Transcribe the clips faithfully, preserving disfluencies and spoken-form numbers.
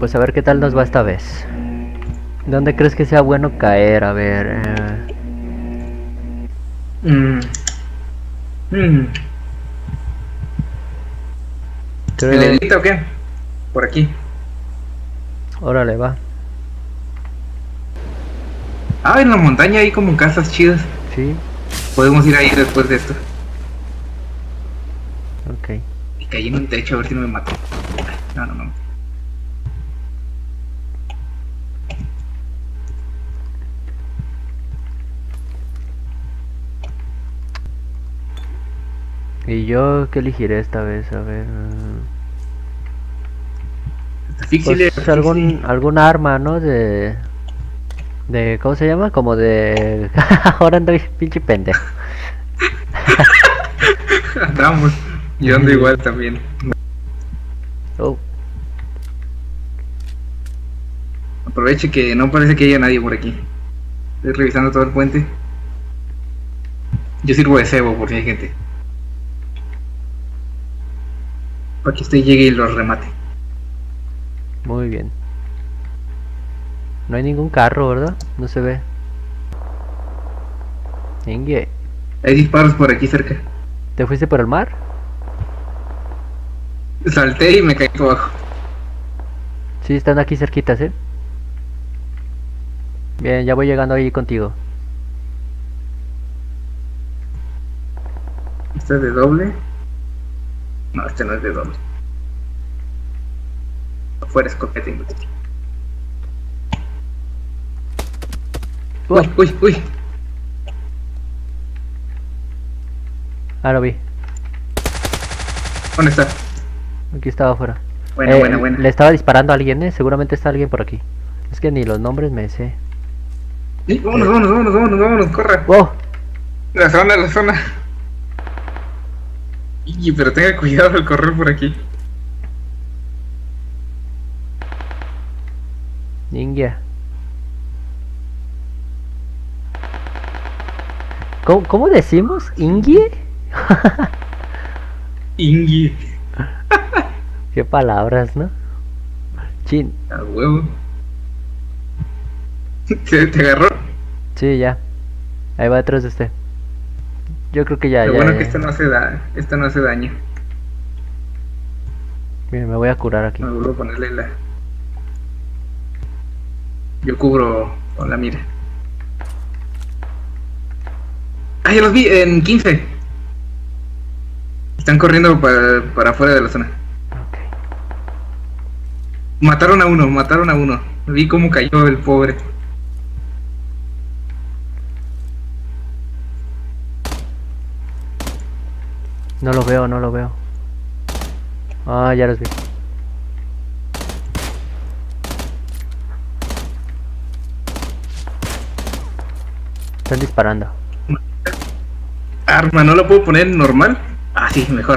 Pues a ver qué tal nos va esta vez. ¿Dónde crees que sea bueno caer? A ver... Eh... Mm. Mm. Creo... ¿El edita o qué? Por aquí. Órale, va. Ah, en la montaña hay como casas chidas. Sí. Podemos ir ahí después de esto. Ok. Y caí en un techo a ver si no me mató. No, no, no. ¿Y yo qué elegiré esta vez? A ver... Asfíxile, Pues algún, algún arma, ¿no? De... De... ¿Cómo se llama? Como de... Ahora ando pinche pendejo. Andamos. Yo ando igual también. Oh. Aproveche que no parece que haya nadie por aquí. Estoy revisando todo el puente. Yo sirvo de cebo por si hay gente. Para que usted llegue y los remate. Muy bien. No hay ningún carro, ¿verdad? No se ve. Inge. Hay disparos por aquí cerca. ¿Te fuiste por el mar? Salté y me caí por abajo. Sí, están aquí cerquitas, ¿eh? Bien, ya voy llegando ahí contigo. ¿Este es de doble? No, este no es de doble. Afuera escopeta inútil. Oh. Uy, uy, uy. Ah, lo vi. ¿Dónde está? Aquí estaba afuera. Buena, Eh, buena, buena. Le estaba disparando a alguien, ¿eh? Seguramente está alguien por aquí. Es que ni los nombres me sé. Sí, vámonos, vámonos, vámonos, vámonos, vámonos, corra. ¡Oh! La zona, la zona. Y, pero tenga cuidado al correr por aquí. Ninja. ¿Cómo, cómo decimos? ¿Ingie? Ingui. Qué palabras, ¿no? Chin. A huevo. ¿Te, te agarró? Sí, ya. Ahí va detrás de usted. Yo creo que ya, Lo ya. bueno es ya. que esto no hace da, esto no hace daño. Mira, me voy a curar aquí. Me vuelvo a ponerle la. Yo cubro con la mira. Ah, ya los vi en quince. Están corriendo para, para afuera de la zona. Ok. Mataron a uno, mataron a uno. Vi cómo cayó el pobre. No lo veo, no lo veo. Ah, ya los vi. Están disparando. Arma, ¿no la puedo poner en normal? Ah, sí, mejor.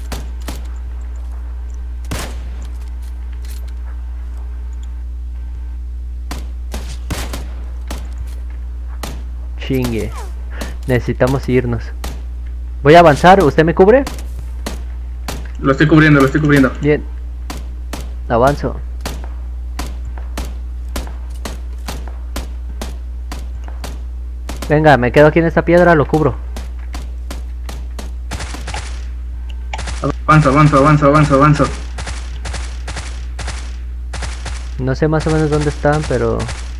Chingue. Necesitamos irnos. Voy a avanzar, ¿usted me cubre? Lo estoy cubriendo, lo estoy cubriendo. Bien. Avanzo. Venga, me quedo aquí en esta piedra, lo cubro. Avanzo, avanzo, avanzo, avanzo, avanzo. No sé más o menos dónde están, pero...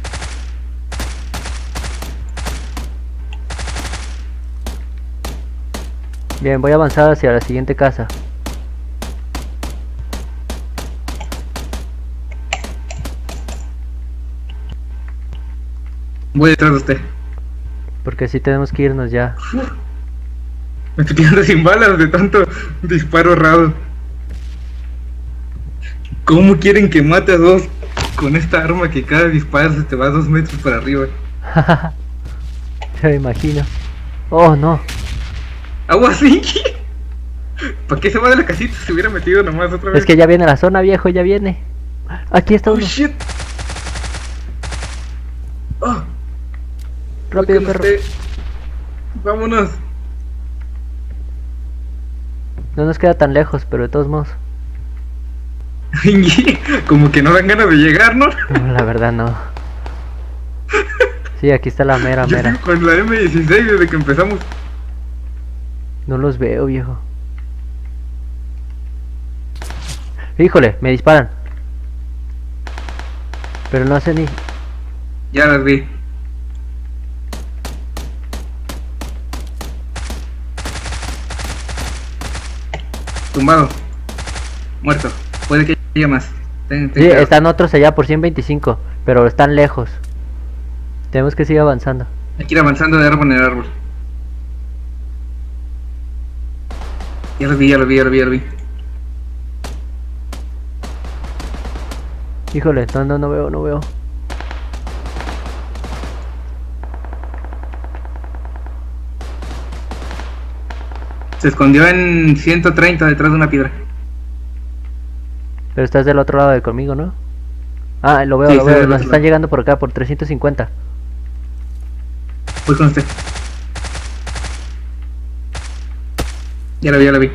Bien, voy a avanzar hacia la siguiente casa. Voy detrás de usted. Porque sí tenemos que irnos ya. Me estoy quedando sin balas de tanto disparo errado. ¿Cómo quieren que mate a dos con esta arma que cada disparo se te va dos metros para arriba? Se me imagino. Oh, no. ¡Agua Sinky! ¿Para qué se va de la casita? Se hubiera metido nomás otra vez. Es que ya viene la zona, viejo, ya viene. Aquí está ¡Oh, uno. shit! ¡Oh! Rápido, Voy con perro. usted. ¡Vámonos! No nos queda tan lejos, pero de todos modos. Como que no dan ganas de llegar, ¿no? No, la verdad no. Sí, aquí está la mera, Yo mera. sigo con la eme dieciséis desde que empezamos. No los veo, viejo. Híjole, me disparan. Pero no sé ni... Ya las vi. Tumbado. Muerto. Puede que haya más. Ten, ten Sí, cuidado. están otros allá por ciento veinticinco, pero están lejos. Tenemos que seguir avanzando. Hay que ir avanzando de árbol en árbol. Ya lo vi, ya lo vi, ya lo vi, ya lo vi. Híjole, no, no, no veo, no veo. Se escondió en ciento treinta detrás de una piedra. Pero estás del otro lado de conmigo, ¿no? Ah, lo veo, Sí, lo estoy veo. del Nos otro están lado. llegando por acá, por trescientos cincuenta. Voy con usted. Ya lo vi, ya lo vi.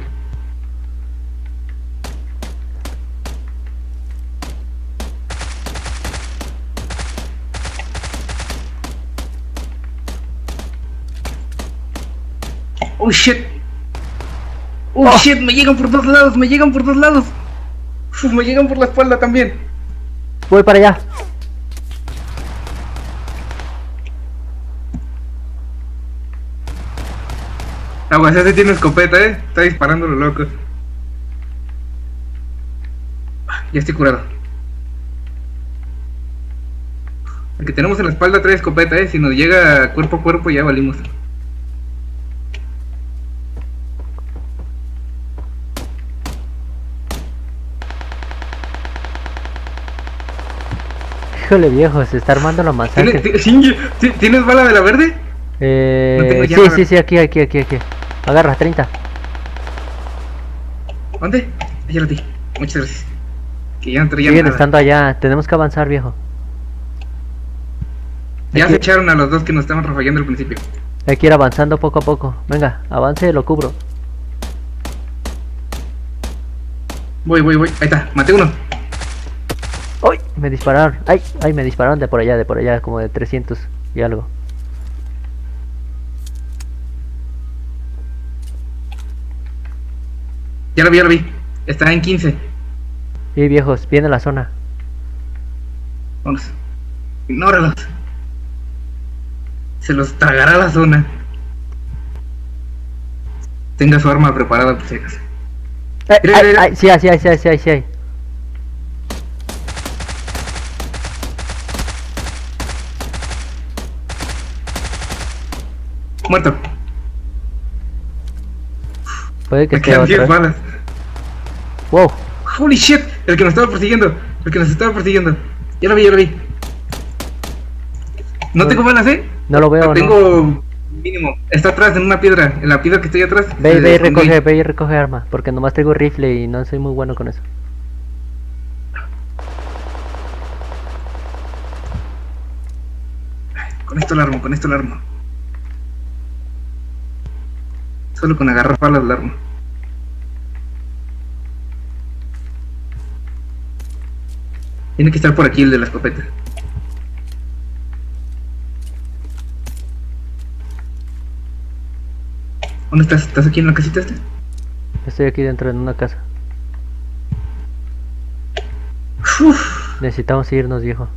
Oh shit. Oh, Oh. shit, me llegan por dos lados, me llegan por dos lados. Uf, me llegan por la espalda también. Voy para allá. Aguas, ese tiene escopeta, eh. Está disparando lo loco. Ya estoy curado. El que tenemos en la espalda trae escopeta, eh. Si nos llega cuerpo a cuerpo ya valimos. Híjole, viejo, se está armando la masacre. ¿Tienes, Shinji, ¿ti- ¿tienes bala de la verde? Eh, No tengo sí, llama. sí, sí, aquí, aquí, aquí, aquí. Agarra, treinta. ¿Dónde? Ahí ya lo di. Muchas gracias. Que ya no traía Siguen nada. estando allá. Tenemos que avanzar, viejo. Ya Aquí- se echaron a los dos que nos estaban rafagando al principio. Hay que ir avanzando poco a poco. Venga, avance, lo cubro. Voy, voy, voy. Ahí está, maté uno. ¡Ay! Me dispararon. ¡Ay! ¡Ay! Me dispararon de por allá, de por allá, como de trescientos y algo. Ya lo vi, ya lo vi. Está en quince. Y viejos, viene la zona. Vámonos. Ignóralos. Se los tragará la zona. Tenga su arma preparada por si acaso. ¡Ay! Mira, ¡Ay! mira, ay, sí, sí, sí, sí, sí, sí. Muerto. Puede que Me esté quedan diez otro. ¿eh? balas. ¡Wow! Holy shit. El que nos estaba persiguiendo. El que nos estaba persiguiendo. Ya lo vi, ya lo vi. No No. tengo balas, eh. No lo veo, ¿no? Tengo mínimo. Está atrás en una piedra. En la piedra que está ahí atrás. Ve, se ve y escondió. recoge, ve y recoge arma. Porque nomás tengo rifle y no soy muy bueno con eso. Con esto la armo, con esto la armo. Solo con agarrar balas la armo. Tiene que estar por aquí el de la escopeta. ¿Dónde estás? ¿Estás aquí en la casita esta? Estoy aquí dentro en una casa. Uf. Necesitamos irnos, viejo.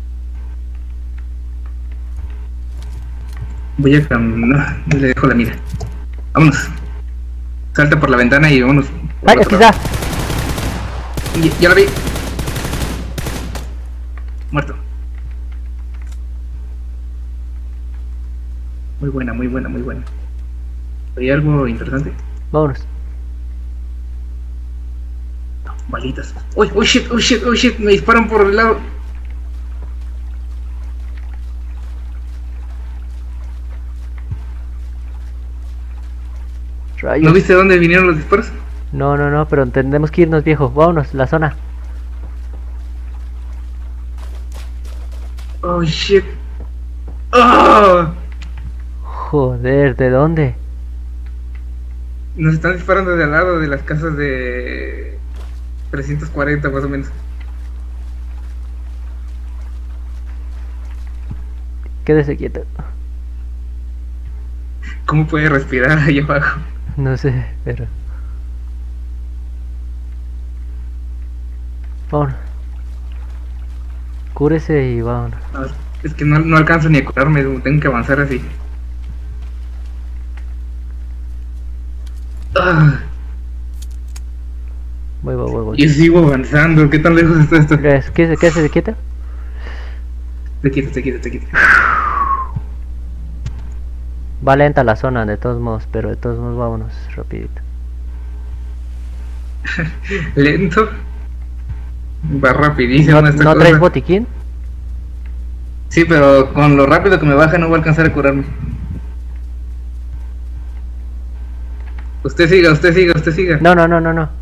Voy a caminar. No, le dejo la mira. Vámonos. Salta por la ventana y vámonos. por ¡Ay! el Aquí otro está. lado. Ya, ya la vi. Muerto. Muy buena, muy buena, muy buena. ¿Hay algo interesante? Vámonos. Balitas. Uy, uy, shit, uy, shit, uy, shit. Me disparan por el lado. Rayos. ¿No viste dónde vinieron los disparos? No, no, no, pero tenemos que irnos, viejo. Vámonos, la zona. Oh, shit. ¡Oh! Joder, ¿de dónde? Nos están disparando de al lado de las casas de... trescientos cuarenta más o menos. Quédese quieto. ¿Cómo puede respirar ahí abajo? No sé, pero... Vámonos. Cúrese y vámonos. No, es que no, no alcanzo ni a curarme, tengo que avanzar así. Ah, Voy, voy, voy, voy. y sigo avanzando, ¿qué tan lejos está esto? Quédese, quédese, quédese quieto. Te quito, te quito, te quito. Va lenta la zona de todos modos, pero de todos modos vámonos rapidito. Lento. Va rapidísimo ¿No, esta ¿no cosa. traes botiquín? Sí, pero con lo rápido que me baja no voy a alcanzar a curarme. Usted siga, usted siga, usted siga. No, no, no, no, no.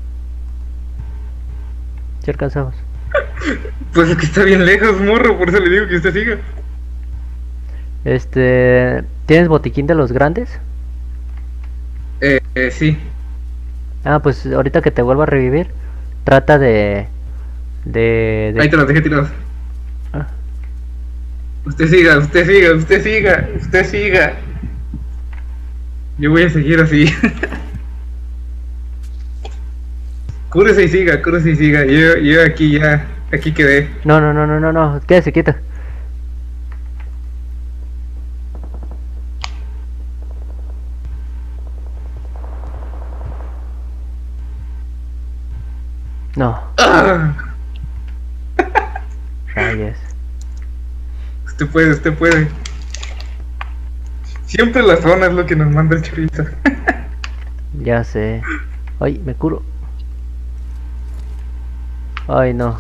Si alcanzamos. Pues es que está bien lejos, morro, por eso le digo que usted siga. Este... ¿Tienes botiquín de los grandes? Eh, eh, sí. Ah, pues ahorita que te vuelva a revivir, trata de... De... de... Ahí te los dejé tirados. Ah, Usted siga, usted siga, usted siga, usted siga. Yo voy a seguir así. Cúrese y siga, cúrese y siga. Yo, yo aquí ya, aquí quedé. no, no, no, no, no, no, quédese quieto. No, ¡Ah! rayos. Usted puede, usted puede. Siempre la zona es lo que nos manda el chorizo. Ya sé. Ay, me curo. Ay, no.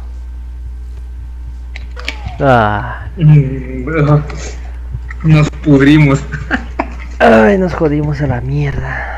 Ah. Nos pudrimos. Ay, nos jodimos a la mierda.